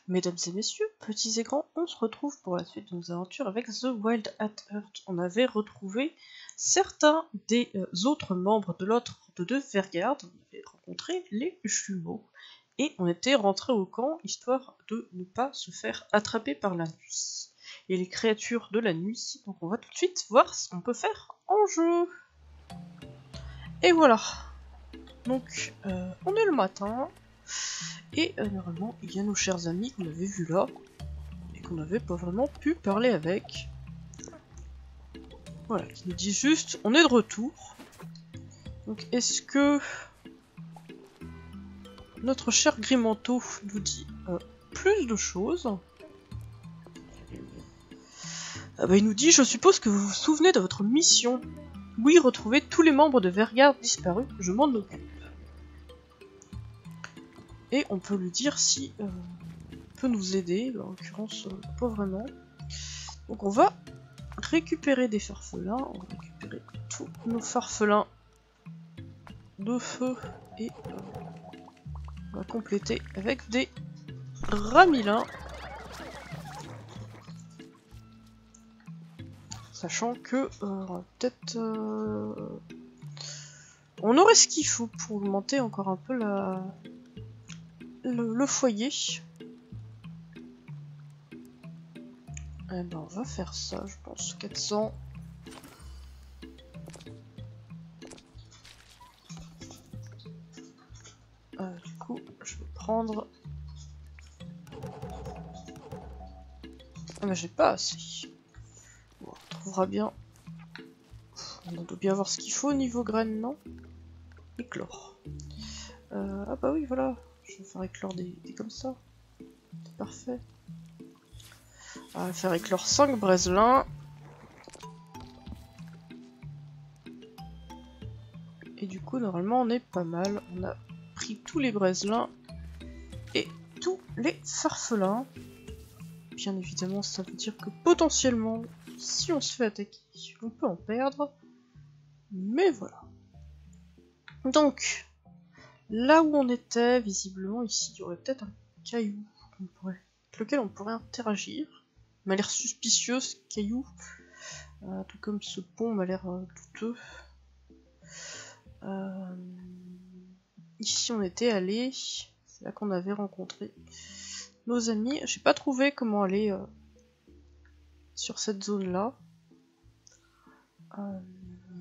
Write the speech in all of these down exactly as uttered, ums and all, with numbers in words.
Mesdames et messieurs, petits et grands, on se retrouve pour la suite de nos aventures avec The Wild at Heart. On avait retrouvé certains des euh, autres membres de l'autre de, de Vergard, on avait rencontré les jumeaux, et on était rentré au camp histoire de ne pas se faire attraper par la nuit. Et les créatures de la nuit, donc on va tout de suite voir ce qu'on peut faire en jeu. Et voilà. Donc, euh, on est le matin. Et euh, normalement, il y a nos chers amis qu'on avait vus là, et qu'on n'avait pas vraiment pu parler avec. Voilà, qui nous dit juste, on est de retour. Donc est-ce que notre cher Grimanteau nous dit euh, plus de choses? Ah bah, il nous dit, je suppose que vous vous souvenez de votre mission. Oui, retrouver tous les membres de Vergard disparus, je m'en occupe. Et on peut lui dire si euh, peut nous aider, en l'occurrence euh, pas vraiment. Donc on va récupérer des farfelins, on va récupérer tous nos farfelins de feu et euh, on va compléter avec des ramilins. Sachant que euh, peut-être euh, on aurait ce qu'il faut pour augmenter encore un peu la le, le foyer. Eh ben on va faire ça, je pense, quatre cents. Euh, du coup, je vais prendre... Ah mais j'ai pas assez. Bon, on trouvera bien. On doit bien avoir ce qu'il faut au niveau graines, non? Éclore. Euh, ah bah oui, voilà. Je vais faire éclore des, des comme ça. C'est parfait. On va faire éclore cinq breselins. Et du coup, normalement, on est pas mal. On a pris tous les breselins et tous les farfelins. Bien évidemment, ça veut dire que potentiellement, si on se fait attaquer, on peut en perdre. Mais voilà. Donc, là où on était, visiblement, ici, il y aurait peut-être un caillou qu'on pourrait, avec lequel on pourrait interagir. Il m'a l'air suspicieux, ce caillou. Euh, tout comme ce pont m'a l'air euh, douteux. Euh... Ici, on était allé. C'est là qu'on avait rencontré nos amis. J'ai pas trouvé comment aller euh, sur cette zone-là. Euh...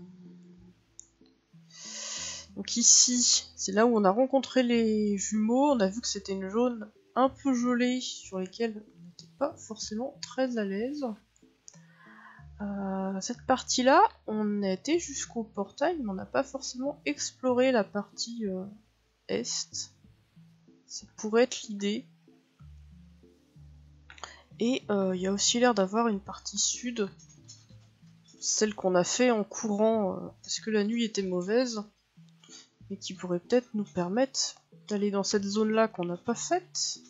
Donc ici, c'est là où on a rencontré les jumeaux. On a vu que c'était une zone un peu gelée sur lesquelles on n'était pas forcément très à l'aise. Euh, cette partie-là, on a été jusqu'au portail, mais on n'a pas forcément exploré la partie euh, est. Ça pourrait être l'idée. Et il euh, y a aussi l'air d'avoir une partie sud, celle qu'on a fait en courant euh, parce que la nuit était mauvaise, et qui pourrait peut-être nous permettre d'aller dans cette zone-là qu'on n'a pas faite,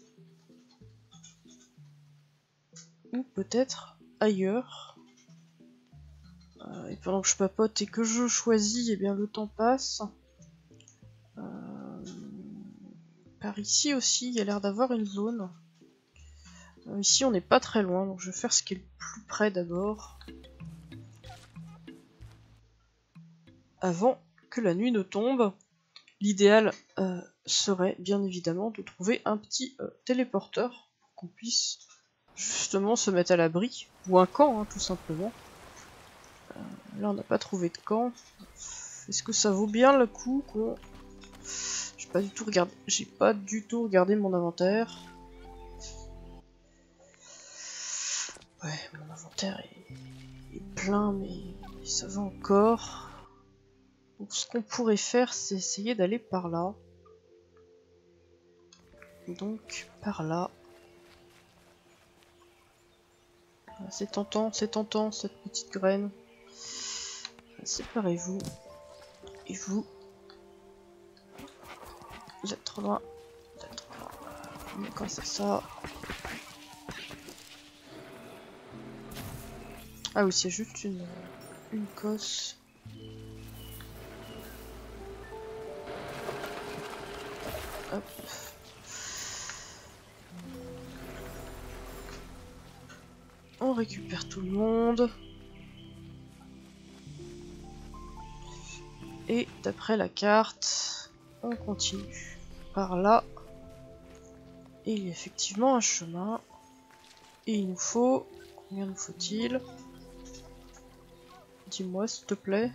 ou peut-être ailleurs. Euh, et pendant que je papote et que je choisis, et eh bien le temps passe. Euh, par ici aussi, il y a l'air d'avoir une zone. Euh, ici, on n'est pas très loin, donc je vais faire ce qui est le plus près d'abord. Avant que la nuit ne tombe. L'idéal euh, serait bien évidemment de trouver un petit euh, téléporteur pour qu'on puisse justement se mettre à l'abri, ou un camp hein, tout simplement. Euh, là on n'a pas trouvé de camp. Est-ce que ça vaut bien le coup qu'on... J'ai pas du tout regardé. J'ai pas du tout regardé mon inventaire. Ouais, mon inventaire est, est plein, mais ça va encore. Donc ce qu'on pourrait faire, c'est essayer d'aller par là. Donc par là. C'est tentant, c'est tentant cette petite graine. Séparez-vous. Et vous. Vous êtes trop loin. Vous êtes trop loin. Mais quand c'est ça. Ah oui, c'est juste une, une cosse. Hop. On récupère tout le monde. Et d'après la carte, on continue par là. Et il y a effectivement un chemin. Et il nous faut... Combien nous faut-il? Dis-moi s'il te plaît.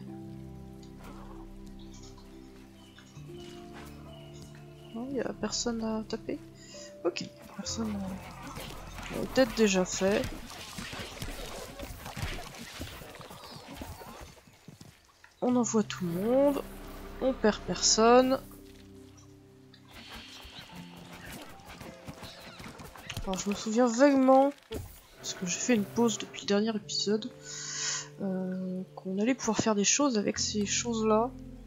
Non, il n'y a personne à taper. Ok, personne à... On l'a peut-être déjà fait. On envoie tout le monde. On perd personne. Alors je me souviens vaguement, parce que j'ai fait une pause depuis le dernier épisode, euh, qu'on allait pouvoir faire des choses avec ces choses-là.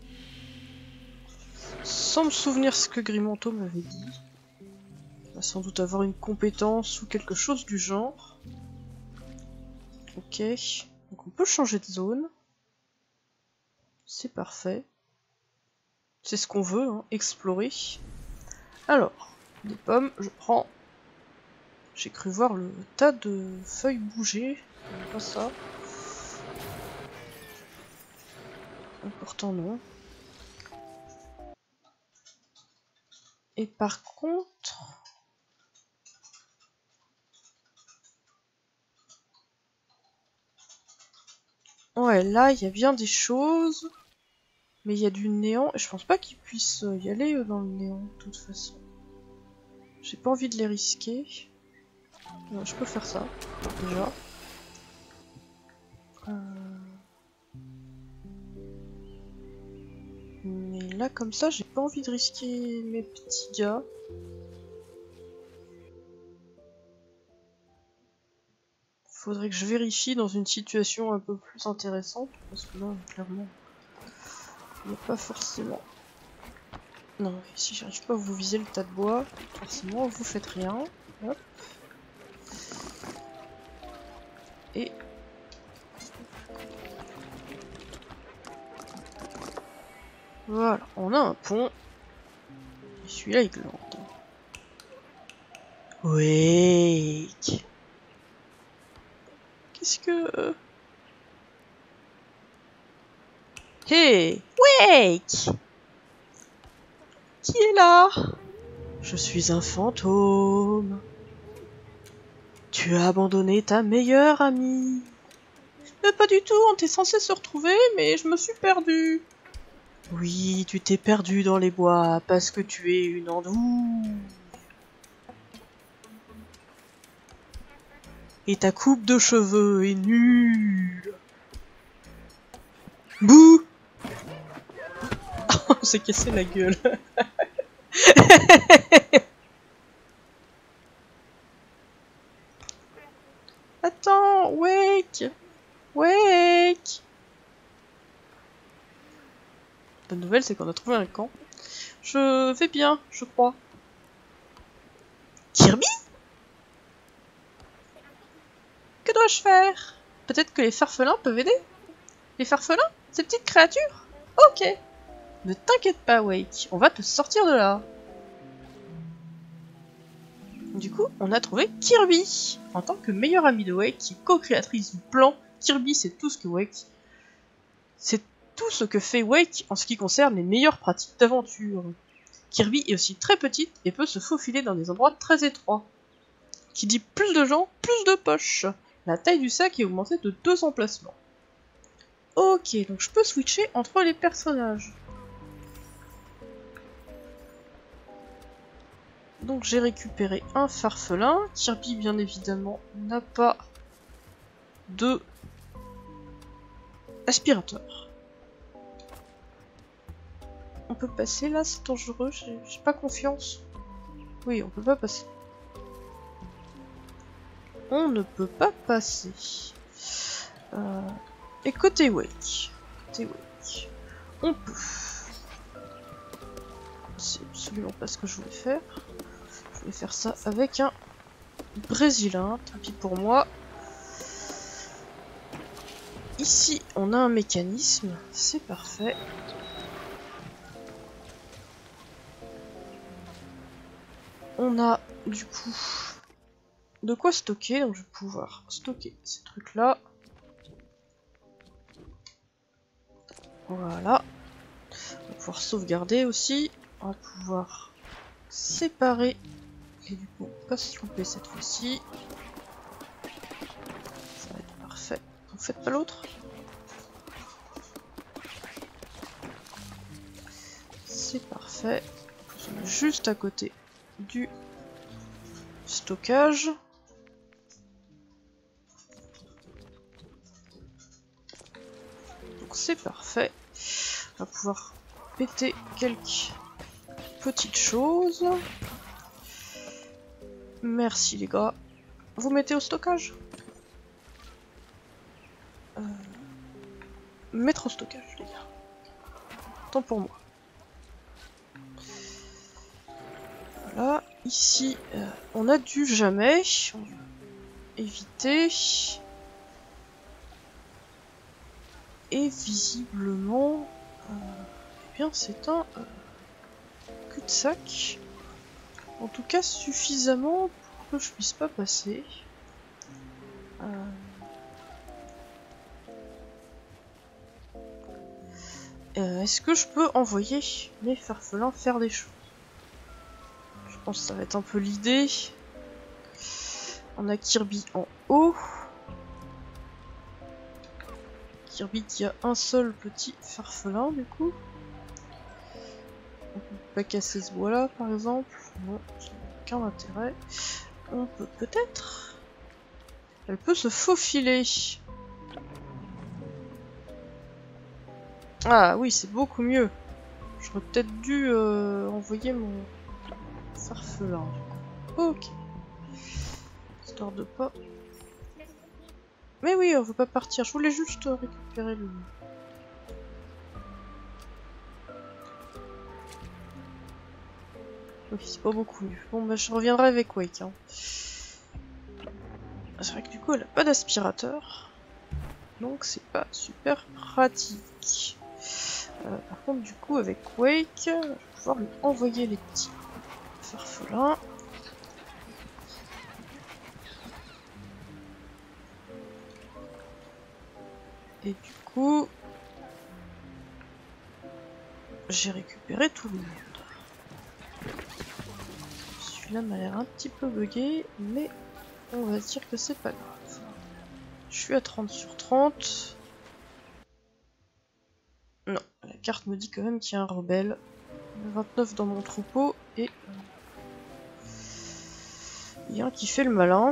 Sans me souvenir ce que Grimanto m'avait dit. Il va sans doute avoir une compétence ou quelque chose du genre. Ok. Donc on peut changer de zone. C'est parfait. C'est ce qu'on veut, hein, explorer. Alors, des pommes, je prends. J'ai cru voir le tas de feuilles bouger. Pas ça. Pourtant non. Et par contre... Ouais, là, il y a bien des choses. Mais il y a du néant. Et je pense pas qu'ils puissent y aller dans le néant, de toute façon. J'ai pas envie de les risquer. Ouais, je peux faire ça, déjà. Euh... Mais là, comme ça, j'ai pas envie de risquer mes petits gars. Faudrait que je vérifie dans une situation un peu plus intéressante. Parce que là, clairement, il n'y a pas forcément... Non, si j'arrive pas à vous viser le tas de bois, forcément, vous faites rien. Hop. Et... Voilà, on a un pont. Et celui-là, il glande. Wake. Qu'est-ce que... Hey, Wake. Qui est là? Je suis un fantôme. Tu as abandonné ta meilleure amie. Mais pas du tout, on était censé se retrouver, mais je me suis perdue. Oui, tu t'es perdu dans les bois parce que tu es une andouille. Et ta coupe de cheveux est nulle. Bouh. On s'est cassé la gueule. Attends, Wake. Wake. Bonne nouvelle, c'est qu'on a trouvé un camp. Je vais bien, je crois. Kirby? Que dois-je faire? Peut-être que les farfelins peuvent aider? Les farfelins? Ces petites créatures? Ok. Ne t'inquiète pas, Wake. On va te sortir de là. Du coup, on a trouvé Kirby. En tant que meilleure amie de Wake, qui est co-créatrice du plan, Kirby c'est tout ce que Wake... C'est tout ce que fait Wake en ce qui concerne les meilleures pratiques d'aventure. Kirby est aussi très petite et peut se faufiler dans des endroits très étroits. Qui dit plus de gens, plus de poches. La taille du sac est augmentée de deux emplacements. Ok, donc je peux switcher entre les personnages. Donc j'ai récupéré un farfelin. Kirby, bien évidemment, n'a pas de aspirateur. On peut passer là, c'est dangereux, j'ai pas confiance. Oui, on peut pas passer. On ne peut pas passer. Euh... Et côté Wake. Côté Wake. On peut. C'est absolument pas ce que je voulais faire. Je voulais faire ça avec un brésilien, tant pis pour moi. Ici, on a un mécanisme, c'est parfait. On a, du coup, de quoi stocker, donc je vais pouvoir stocker ces trucs-là. Voilà. On va pouvoir sauvegarder aussi. On va pouvoir séparer. Et du coup, pas se tromper cette fois-ci. Ça va être parfait. Vous faites pas l'autre? C'est parfait. On est juste à côté du stockage. Donc c'est parfait. On va pouvoir péter quelques petites choses. Merci les gars. Vous mettez au stockage? euh... Mettre au stockage les gars. Tant pour moi. Voilà. Ici, euh, on a du jamais. On va éviter. Et visiblement, euh, eh bien c'est un euh, cul-de-sac. En tout cas suffisamment pour que je puisse pas passer. Euh... Euh, Est-ce que je peux envoyer mes farfelins faire des choses? Je pense que ça va être un peu l'idée. On a Kirby en haut. Kirby qui a un seul petit farfelin du coup. On peut pas casser ce bois là par exemple. Non, ça n'a aucun intérêt. On peut peut-être... Elle peut se faufiler. Ah oui, c'est beaucoup mieux. J'aurais peut-être dû euh, envoyer mon farfelin du coup. Ok. Histoire de pas... Mais oui, on veut pas partir. Je voulais juste récupérer le... Oui, c'est pas beaucoup mieux. Bon, bah je reviendrai avec Wake. Hein. C'est vrai que du coup, elle a pas d'aspirateur. Donc c'est pas super pratique. Euh, par contre, du coup, avec Wake, je vais pouvoir lui envoyer les petits farfelins. Et du coup, j'ai récupéré tout le monde. Celui-là m'a l'air un petit peu bugué, mais on va dire que c'est pas grave. Je suis à trente sur trente. Non, la carte me dit quand même qu'il y a un rebelle. vingt-neuf dans mon troupeau et il y a un qui fait le malin.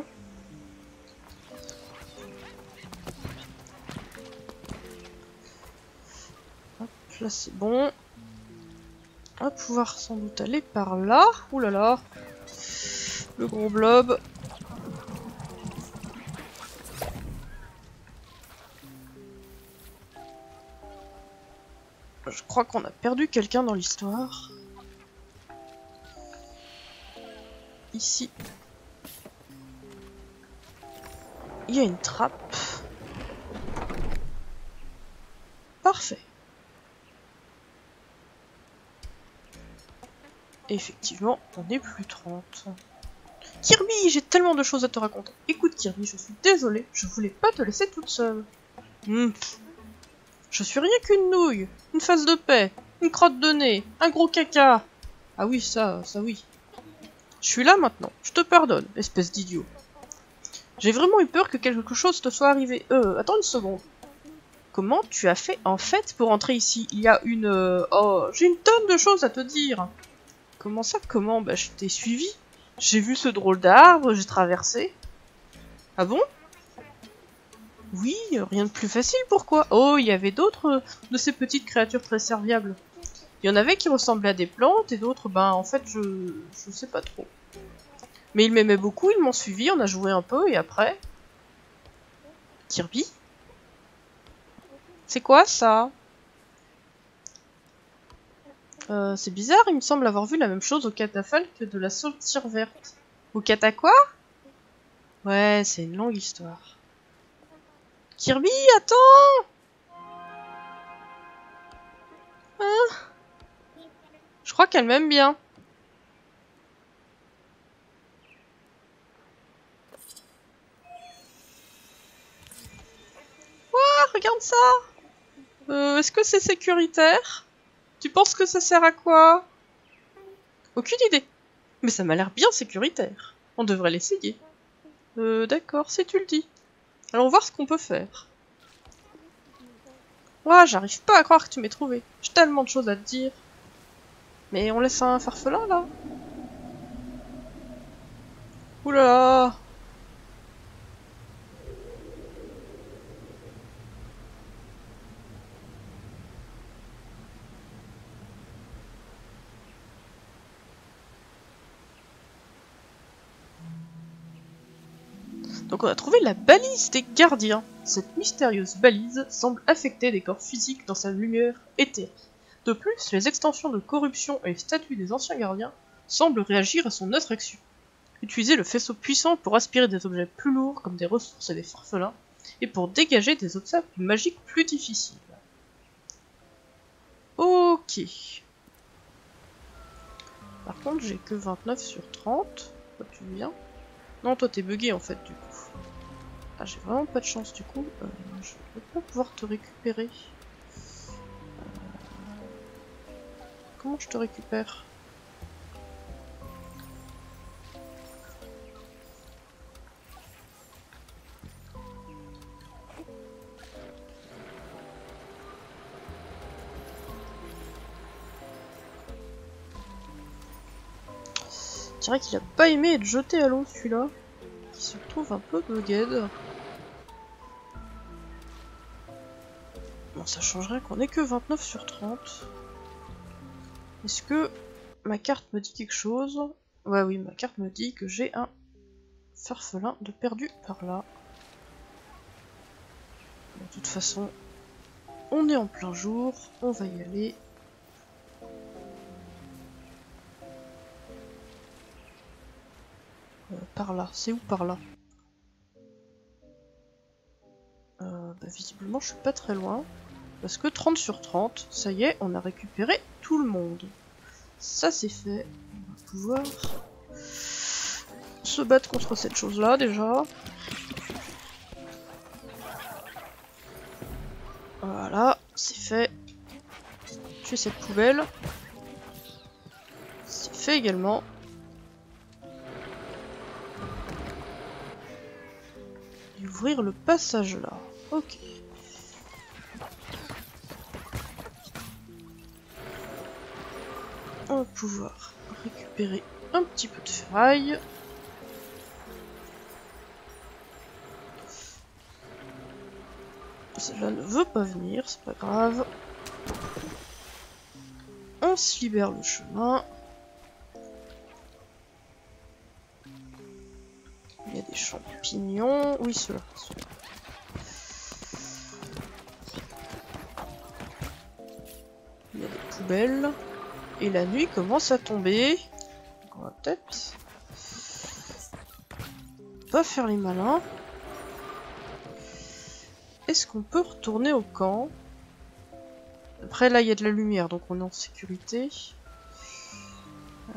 Hop, là c'est bon. On va pouvoir sans doute aller par là. Ouh là là. Le gros blob. Je crois qu'on a perdu quelqu'un dans l'histoire. Ici. Il y a une trappe. Parfait. Et effectivement, on est plus trente. Kirby, j'ai tellement de choses à te raconter. Écoute Kirby, je suis désolée, je voulais pas te laisser toute seule. Mmh. Je suis rien qu'une nouille, une face de paix, une crotte de nez, un gros caca. Ah oui, ça, ça oui. Je suis là maintenant, je te pardonne, espèce d'idiot. J'ai vraiment eu peur que quelque chose te soit arrivé. Euh, attends une seconde. Comment tu as fait en fait pour entrer ici? Il y a une... Euh... Oh, j'ai une tonne de choses à te dire. Comment ça, comment? Bah je t'ai suivi. J'ai vu ce drôle d'arbre, j'ai traversé. Ah bon? Oui, rien de plus facile, pourquoi? Oh, il y avait d'autres de ces petites créatures très serviables. Il y en avait qui ressemblaient à des plantes et d'autres, ben en fait je... je sais pas trop. Mais ils m'aimaient beaucoup, ils m'ont suivi, on a joué un peu et après... Kirby? C'est quoi ça? euh, C'est bizarre, il me semble avoir vu la même chose au catafalque de la saultière verte. Au cata quoi? Ouais, c'est une longue histoire. Kirby, attends! Hein? Je crois qu'elle m'aime bien. regarde ça. Euh, est-ce que c'est sécuritaire? Tu penses que ça sert à quoi? Aucune idée. Mais ça m'a l'air bien sécuritaire. On devrait l'essayer. Euh, d'accord, si tu le dis. Allons voir ce qu'on peut faire. Ouah, j'arrive pas à croire que tu m'aies trouvé. J'ai tellement de choses à te dire. Mais on laisse un farfelin, là? Oulala! Donc on a trouvé la balise des gardiens. Cette mystérieuse balise semble affecter des corps physiques dans sa lumière éthérique. De plus, les extensions de corruption et les statues des anciens gardiens semblent réagir à son attraction. Utiliser le faisceau puissant pour aspirer des objets plus lourds comme des ressources et des farfelins, et pour dégager des obstacles magiques plus difficiles. Ok. Par contre, j'ai que vingt-neuf sur trente. Toi, tu viens? Non, toi, t'es bugué en fait, du coup. Ah, j'ai vraiment pas de chance, du coup. Euh, je vais pas pouvoir te récupérer. Euh... Comment je te récupère? Je dirais qu'il a pas aimé être jeté à l'eau, celui-là. Il se retrouve un peu bugged. Bon, ça changerait qu'on ait que vingt-neuf sur trente. Est-ce que ma carte me dit quelque chose? Ouais, oui, ma carte me dit que j'ai un farfelin de perdu par là. De toute façon, on est en plein jour, on va y aller. Euh, par là, c'est où par là? euh, bah, Visiblement, je suis pas très loin. Parce que trente sur trente, ça y est, on a récupéré tout le monde. Ça c'est fait. On va pouvoir se battre contre cette chose-là déjà. Voilà, c'est fait. Tuer cette poubelle. C'est fait également. Et ouvrir le passage là. Ok. On va pouvoir récupérer un petit peu de ferraille. Celle-là ne veut pas venir, c'est pas grave. On se libère le chemin. Il y a des champignons. Oui, ceux-là. Ceux Il y a des poubelles. Et la nuit commence à tomber. Donc on va peut-être pas faire les malins. Est-ce qu'on peut retourner au camp? Après là il y a de la lumière donc on est en sécurité. Euh...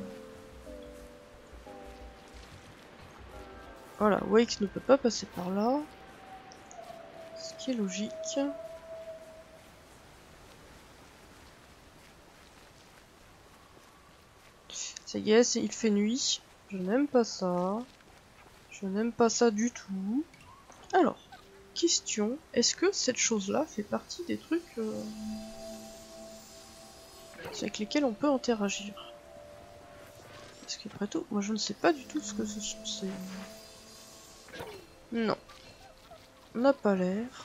Voilà, Wake ne peut pas passer par là. Ce qui est logique. Ça y est, il fait nuit. Je n'aime pas ça. Je n'aime pas ça du tout. Alors, question, est-ce que cette chose-là fait partie des trucs euh, avec lesquels on peut interagir? Parce qu'après tout, moi je ne sais pas du tout ce que ce sont ces... Non. On n'a pas l'air.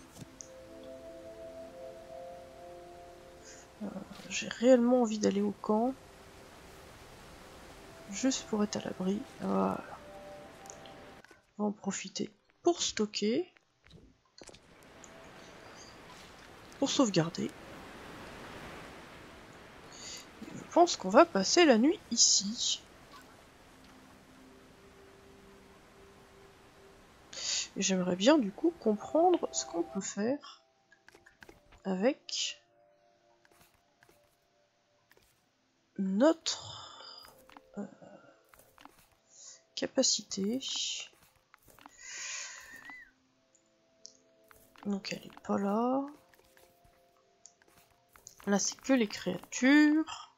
Euh, J'ai réellement envie d'aller au camp. Juste pour être à l'abri. Voilà. On va en profiter pour stocker. Pour sauvegarder. Je pense qu'on va passer la nuit ici. Et j'aimerais bien du coup comprendre ce qu'on peut faire avec notre euh, capacité. Donc elle est pas là. Là c'est que les créatures.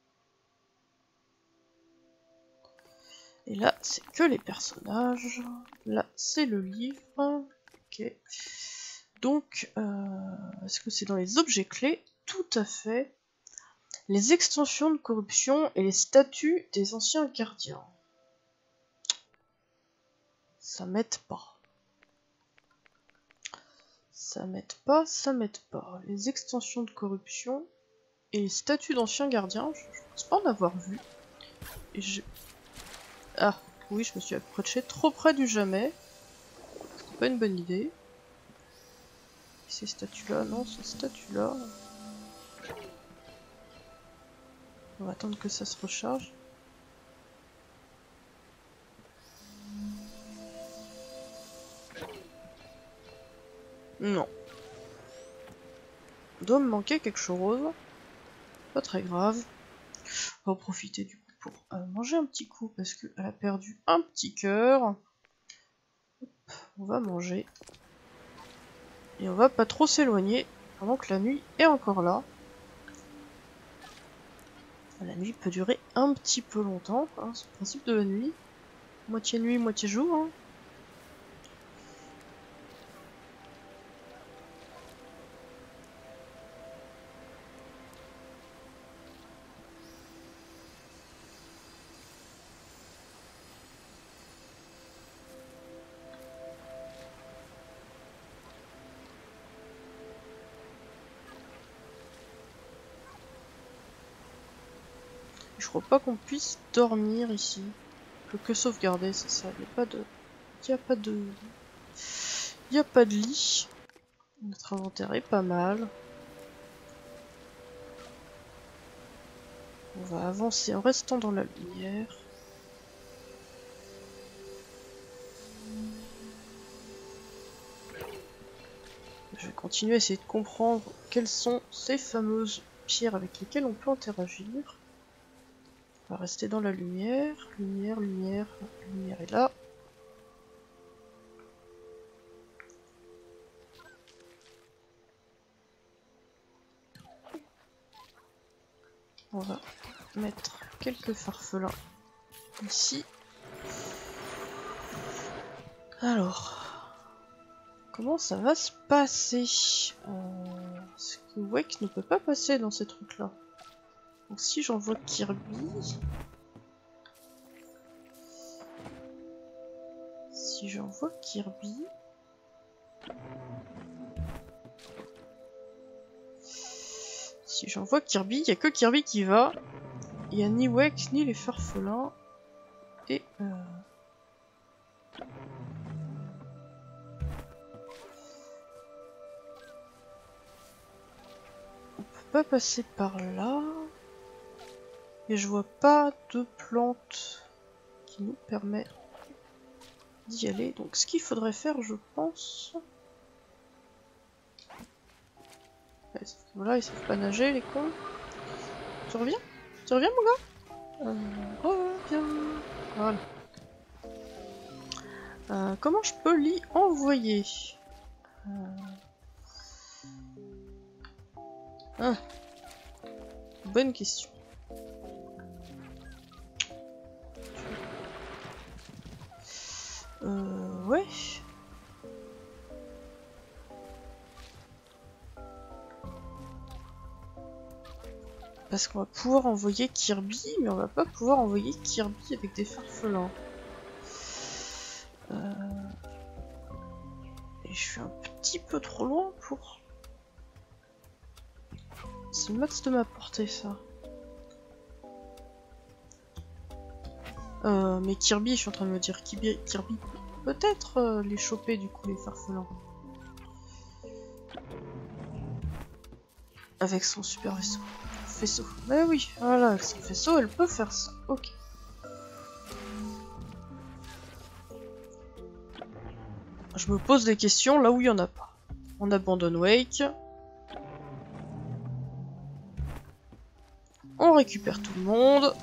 Et là c'est que les personnages. Là c'est le livre. Ok. Donc, euh, est-ce que c'est dans les objets clés? Tout à fait. Les extensions de corruption et les statuts des anciens gardiens. Ça m'aide pas. Ça m'aide pas, ça m'aide pas. Les extensions de corruption et les statuts d'anciens gardiens, je, je pense pas en avoir vu. Et je... Ah, oui, je me suis approché trop près du jamais. C'était pas une bonne idée. Ces statues-là, non, ces statues-là. On va attendre que ça se recharge. Non. Il doit me manquer quelque chose. Pas très grave. On va en profiter du coup pour euh, manger un petit coup parce qu'elle a perdu un petit cœur. On va manger. Et on va pas trop s'éloigner pendant que la nuit est encore là. La nuit peut durer un petit peu longtemps, hein, c'est le principe de la nuit. Moitié nuit, moitié jour. Hein. Je crois pas qu'on puisse dormir ici. Je peux que sauvegarder, c'est ça. Il n'y a pas de... Il n'y a pas de... Il n'y a pas de lit. Notre inventaire est pas mal. On va avancer en restant dans la lumière. Je vais continuer à essayer de comprendre quelles sont ces fameuses pierres avec lesquelles on peut interagir. On va rester dans la lumière. Lumière, lumière, la lumière est là. On va mettre quelques farfelins ici. Alors, comment ça va se passer? euh, Est-ce que Wake ne peut pas passer dans ces trucs-là? Donc si j'envoie Kirby... Si j'envoie Kirby... Si j'envoie Kirby, il n'y a que Kirby qui va. Il n'y a ni Wake ni les farfelins. Et... Euh... On peut pas passer par là. Et je vois pas de plante qui nous permet d'y aller. Donc ce qu'il faudrait faire, je pense... Voilà, ils savent pas nager, les cons. Tu reviens? Tu reviens, mon gars? euh, Reviens. Voilà. Euh, comment je peux l'y envoyer? euh... ah. Bonne question. Euh, ouais. Parce qu'on va pouvoir envoyer Kirby, mais on va pas pouvoir envoyer Kirby avec des farfelins. Euh... Et je suis un petit peu trop loin pour... C'est le max de ma portée, ça. Euh, mais Kirby, je suis en train de me dire Kirby, Kirby peut-être euh, les choper du coup, les farfelins. Avec son super vaisseau. Vaisseau. Mais oui, voilà, avec son vaisseau, elle peut faire ça. Ok. Je me pose des questions là où il n'y en a pas. On abandonne Wake. On récupère tout le monde.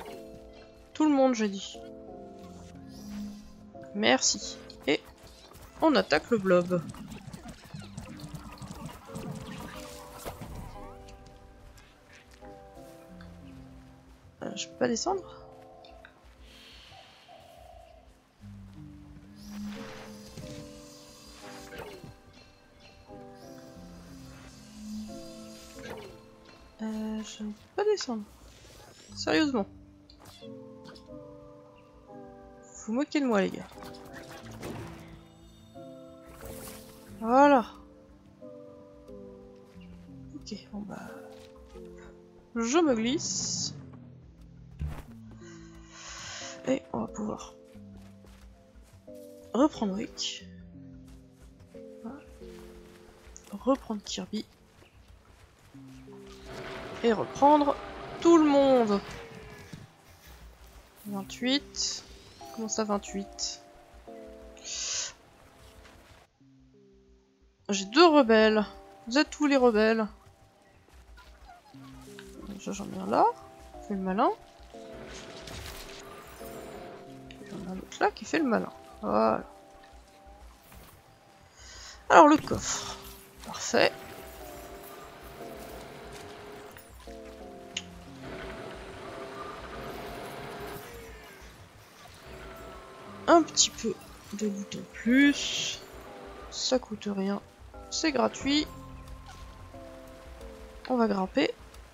Tout le monde, j'ai dit. Merci. Et on attaque le blob. Euh, je peux pas descendre? Euh, je ne peux pas descendre. Sérieusement. Vous moquez de moi, les gars. Voilà. Ok, bon bah... Je me glisse. Et on va pouvoir reprendre Rick. Voilà. Reprendre Kirby. Et reprendre tout le monde. vingt-huit. Comment ça, vingt-huit? J'ai deux rebelles. Vous êtes tous les rebelles. J'en ai un là. Fait le malin. J'en ai un autre là qui fait le malin. Voilà. Alors le coffre. Parfait. Un petit peu de loot en plus. Ça coûte rien. C'est gratuit. On va grimper.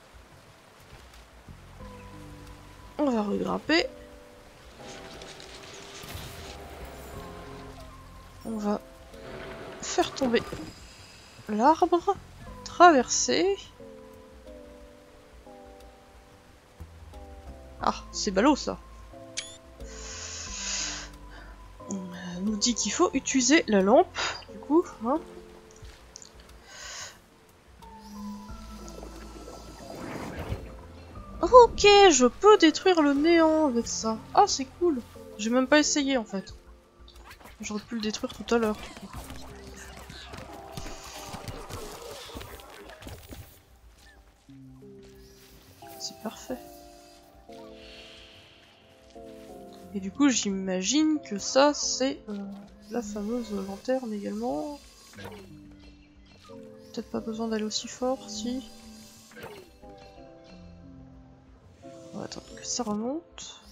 On va regrimper. On va faire tomber l'arbre. Traverser. Ah, c'est ballot ça. On nous dit qu'il faut utiliser la lampe, du coup. Hein. Ok, je peux détruire le néant avec ça. Ah, c'est cool. J'ai même pas essayé en fait. J'aurais pu le détruire tout à l'heure, du coup. C'est parfait. Et du coup, j'imagine que ça, c'est euh, la fameuse lanterne également. Peut-être pas besoin d'aller aussi fort, si. On va attendre que ça remonte.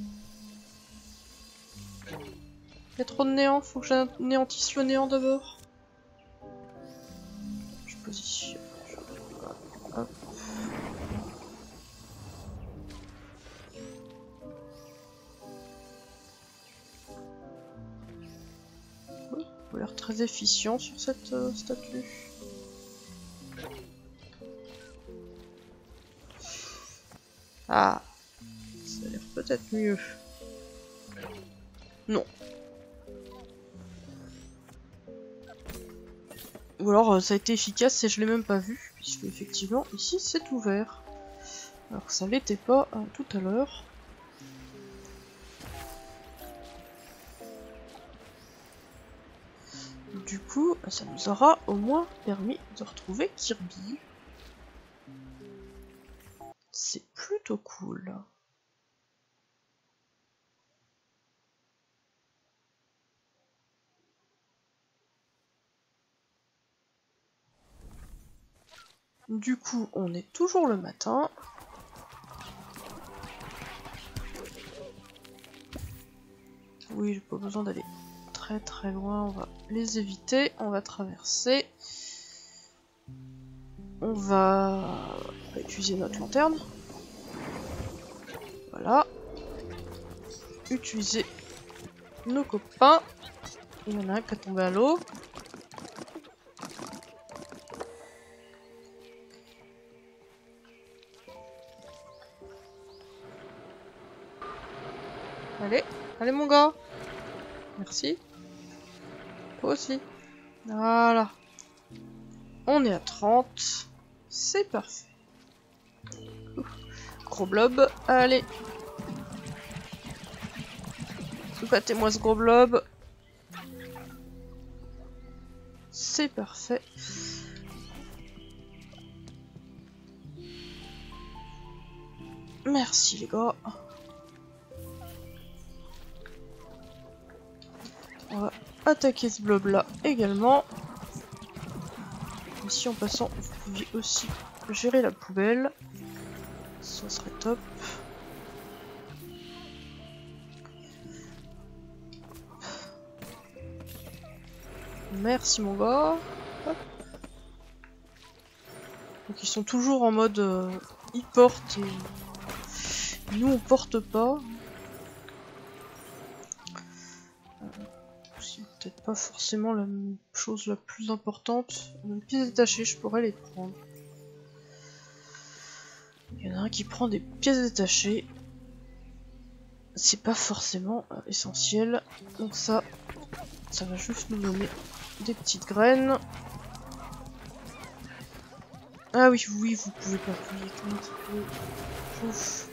Il y a trop de néant, faut que j'anéantisse le néant d'abord. Je positionne. Hop. Oui, il a l'air très efficient sur cette euh, statue. Ah, ça a l'air peut-être mieux. Non. Ou alors euh, ça a été efficace et je l'ai même pas vu, puisque effectivement ici c'est ouvert. Alors que ça l'était pas euh, tout à l'heure. Du coup, ça nous aura au moins permis de retrouver Kirby. C'est plutôt cool. Du coup, on est toujours le matin. Oui, j'ai pas besoin d'aller très très loin, on va les éviter, on va traverser. On va utiliser notre lanterne. Voilà. Utiliser nos copains. Il y en a un qui a tombé à l'eau. Allez, allez mon gars. Merci. Toi aussi. Voilà. On est à trente. C'est parfait. Ouf. Gros blob. Allez. Battez-moi ce gros blob. C'est parfait. Merci les gars. On va attaquer ce blob là également. Ici en passant, vous pouviez aussi gérer la poubelle. Ça serait top. Merci mon gars. Hop. Donc ils sont toujours en mode euh, ils portent et nous on porte pas. Euh, c'est peut-être pas forcément la chose la plus importante. Les pièces détachées, je pourrais les prendre. Il y en a un qui prend des pièces détachées. C'est pas forcément euh, essentiel. Donc ça, ça va juste nous donner des petites graines. Ah oui, oui, vous pouvez pas fouiller un petit peu. Ouf.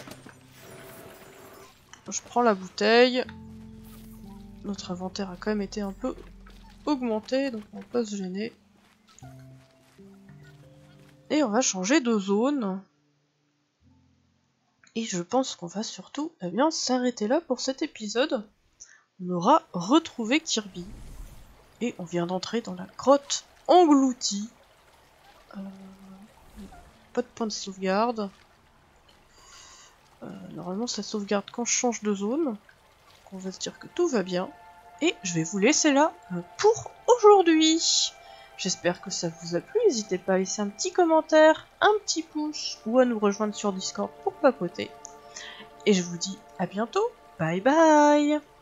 Je prends la bouteille. Notre inventaire a quand même été un peu augmenté, donc on va pas se gêner. Et on va changer de zone. Et je pense qu'on va surtout eh bien s'arrêter là pour cet épisode. On aura retrouvé Kirby. Et on vient d'entrer dans la grotte engloutie. Euh, pas de point de sauvegarde. Euh, normalement ça sauvegarde quand je change de zone. Donc on va se dire que tout va bien. Et je vais vous laisser là euh, pour aujourd'hui. J'espère que ça vous a plu. N'hésitez pas à laisser un petit commentaire, un petit pouce ou à nous rejoindre sur Discord pour papoter. Et je vous dis à bientôt. Bye bye.